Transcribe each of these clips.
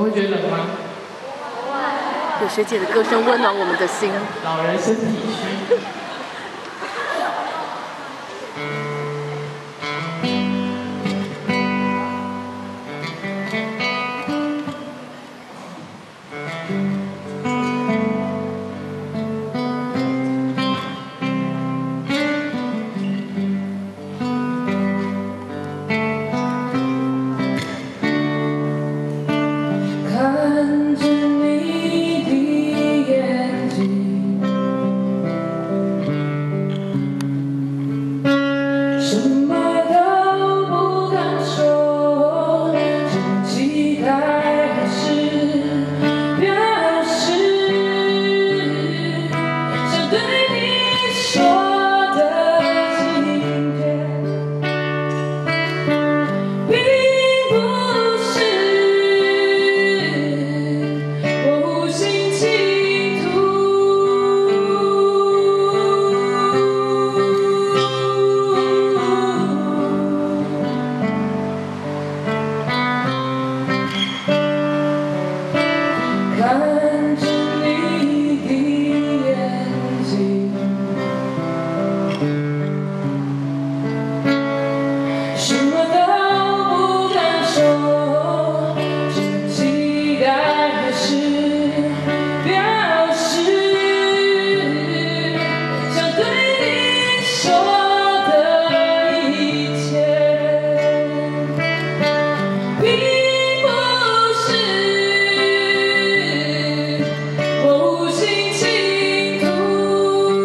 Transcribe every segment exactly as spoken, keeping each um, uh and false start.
会觉得冷吗？ 有学姐的歌声温暖我们的心。 老人身体虚。 看着你的眼睛，什么都不敢说，只期待还是表示想对你说的情节，并不是我无心倾吐。看着你的眼睛，什么都不敢说，只期待还是表示想对你说的一切，并不是我无心倾吐。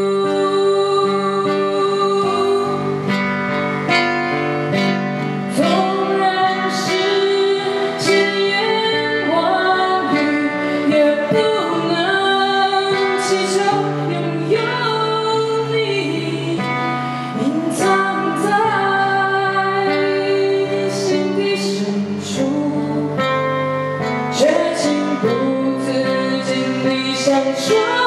纵然是千言万语，也不能祈求拥有你，隐藏在心底深处，却情不自禁地想说。